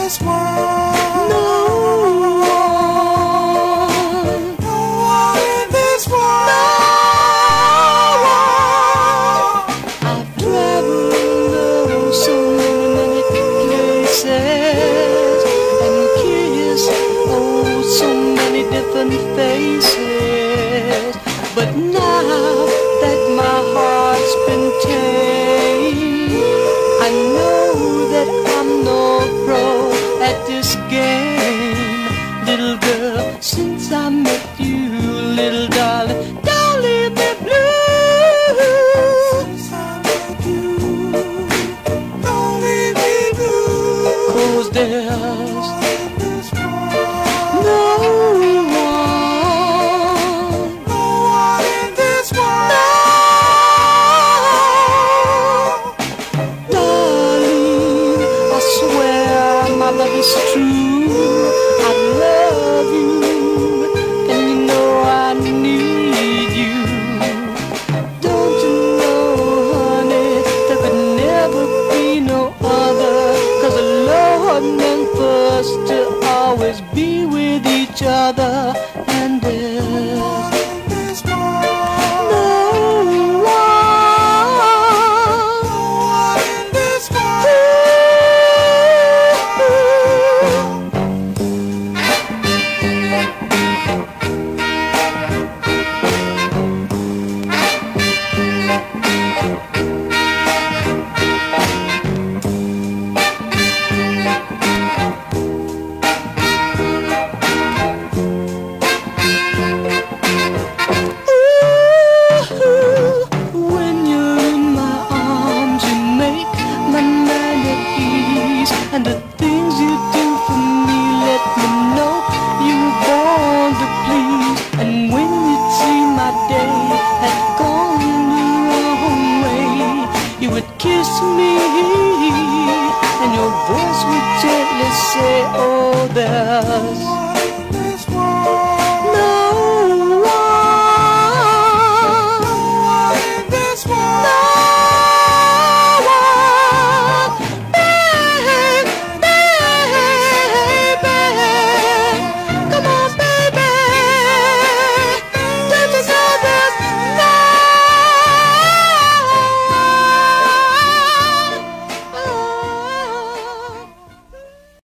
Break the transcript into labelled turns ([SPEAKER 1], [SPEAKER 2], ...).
[SPEAKER 1] this world.
[SPEAKER 2] No one.
[SPEAKER 1] No one in this world.
[SPEAKER 2] No one. I've traveled so many places and kissed so many different faces, but now that my heart's been tamed, I know that I'm no pro at this game. Little girl, since I met you, little darling, don't leave me blue.
[SPEAKER 1] Since I met you, don't leave me blue.
[SPEAKER 2] 'Cause there's no one.
[SPEAKER 1] No one in this world.
[SPEAKER 2] Darling, I swear my love is true. I love you, and you know I need you. Don't you know, honey, there could never be no other, 'cause the Lord meant for us to always be with each other. And there's
[SPEAKER 1] This world.
[SPEAKER 2] no one.
[SPEAKER 1] No one in this world.
[SPEAKER 2] When you're in my arms, you make my mind at ease, and the things you do for me let me know you were born to please. And when you see my day had gone the wrong way, you would kiss me, and your voice would gently say, oh, there's